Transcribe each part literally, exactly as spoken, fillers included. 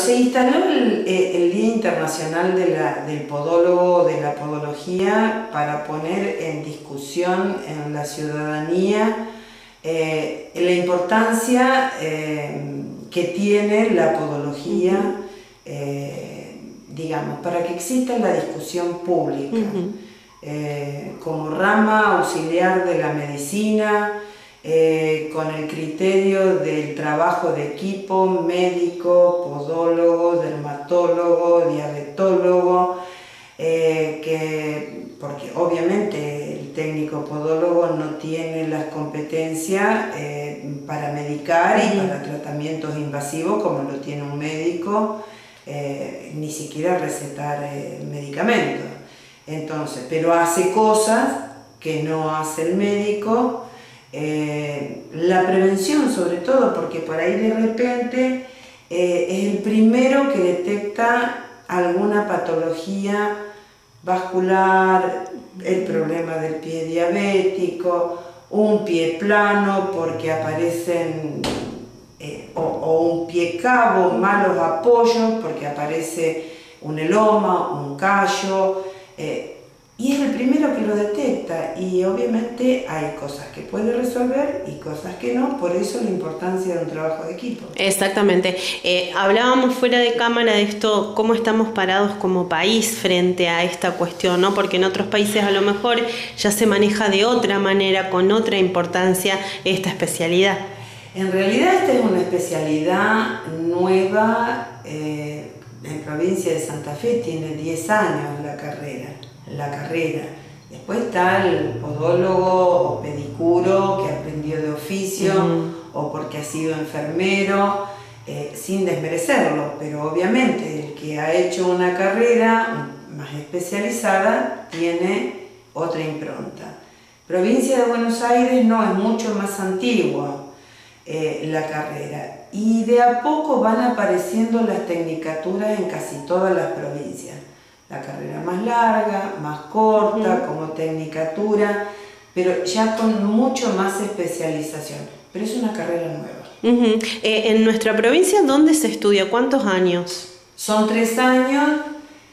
se instaló el, el Día Internacional de la, del Podólogo, de la Podología, para poner en discusión en la ciudadanía eh, la importancia eh, que tiene la podología, eh, digamos, para que exista la discusión pública, uh-huh. eh, como rama auxiliar de la medicina, Eh, con el criterio del trabajo de equipo, médico, podólogo, dermatólogo, diabetólogo, eh, que, porque obviamente el técnico podólogo no tiene las competencias eh, para medicar y para tratamientos invasivos como lo tiene un médico, eh, ni siquiera recetar eh, medicamentos. Entonces, pero hace cosas que no hace el médico. Eh, la prevención sobre todo, porque por ahí de repente eh, es el primero que detecta alguna patología vascular, el problema del pie diabético, un pie plano porque aparecen eh, o, o un pie cabo, malos apoyos porque aparece un eloma, un callo, eh, y es el primero que lo detecta, y obviamente hay cosas que puede resolver y cosas que no, por eso la importancia de un trabajo de equipo. Exactamente. Eh, hablábamos fuera de cámara de esto, cómo estamos parados como país frente a esta cuestión, ¿no? Porque en otros países a lo mejor ya se maneja de otra manera, con otra importancia esta especialidad. En realidad esta es una especialidad nueva, eh, en provincia de Santa Fe tiene diez años la carrera. la carrera. Después está el podólogo o pedicuro que aprendió de oficio uh-huh. o porque ha sido enfermero, eh, sin desmerecerlo, pero obviamente el que ha hecho una carrera más especializada tiene otra impronta. Provincia de Buenos Aires no, es mucho más antigua eh, la carrera, y de a poco van apareciendo las tecnicaturas en casi todas las provincias. La carrera más larga, más corta, uh-huh. como tecnicatura, pero ya con mucho más especialización. Pero es una carrera nueva. Uh-huh. eh, en nuestra provincia, ¿dónde se estudia? ¿Cuántos años? Son tres años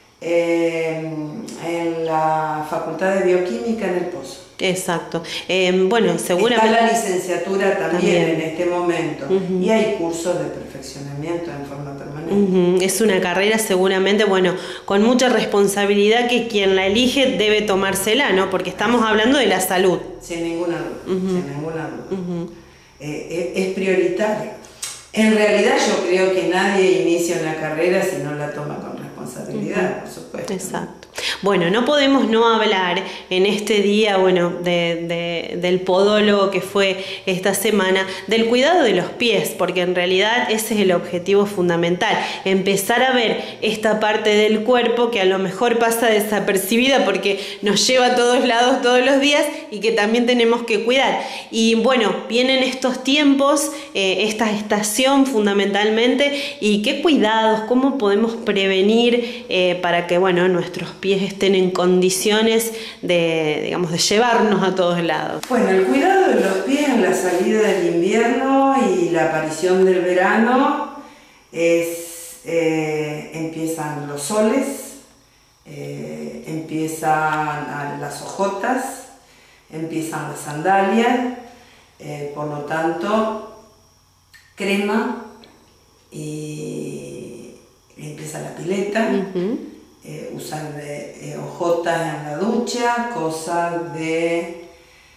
eh, en la Facultad de Bioquímica en El Pozo. Exacto. Eh, bueno, seguramente... Está la licenciatura también, también. en este momento. Uh-huh. Y hay cursos de perfeccionamiento en forma permanente. Uh-huh. Es una carrera seguramente, bueno, con mucha responsabilidad que quien la elige debe tomársela, ¿no? Porque estamos hablando de la salud. Sin ninguna duda, uh-huh. sin ninguna duda. Uh-huh. eh, es, es prioritario. En realidad yo creo que nadie inicia una carrera si no la toma con responsabilidad, uh-huh. por supuesto. Exacto. Bueno, no podemos no hablar en este día, bueno, de, de, del podólogo que fue esta semana, del cuidado de los pies, porque en realidad ese es el objetivo fundamental, empezar a ver esta parte del cuerpo que a lo mejor pasa desapercibida porque nos lleva a todos lados todos los días y que también tenemos que cuidar. Y bueno, vienen estos tiempos, eh, esta estación fundamentalmente, y qué cuidados, cómo podemos prevenir eh, para que, bueno, nuestros pies estén en condiciones de, digamos, de llevarnos a todos lados. Bueno, el cuidado de los pies en la salida del invierno y la aparición del verano es, eh, empiezan los soles, eh, empiezan las ojotas, empiezan las sandalias, eh, por lo tanto, crema y empieza la pileta. Uh-huh. Eh, usar de, eh, ojotas en la ducha, cosas de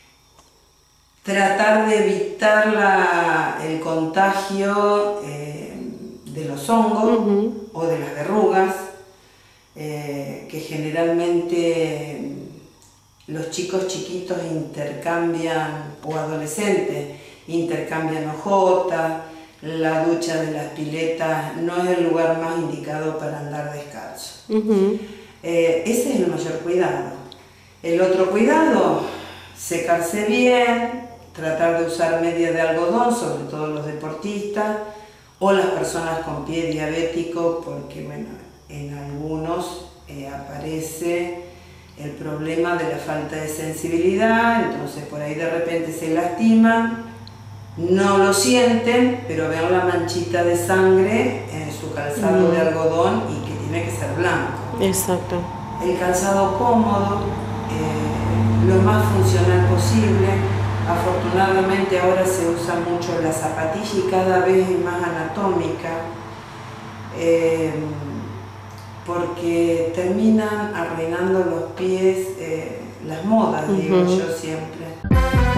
tratar de evitar la, el contagio eh, de los hongos uh-huh. o de las verrugas, eh, que generalmente los chicos chiquitos intercambian, o adolescentes, intercambian ojotas. La ducha de las piletas no es el lugar más indicado para andar descalzo. Uh-huh. eh, ese es el mayor cuidado. El otro cuidado, secarse bien, tratar de usar media de algodón, sobre todo los deportistas o las personas con pie diabético, porque bueno, en algunos eh, aparece el problema de la falta de sensibilidad, entonces por ahí de repente se lastiman, no lo sienten, pero ven la manchita de sangre en su calzado mm. de algodón y que tiene que ser blanco. Exacto. El calzado cómodo, eh, lo más funcional posible. Afortunadamente ahora se usa mucho la zapatilla y cada vez es más anatómica, eh, porque terminan arruinando los pies, eh, las modas, uh-huh. digo yo siempre.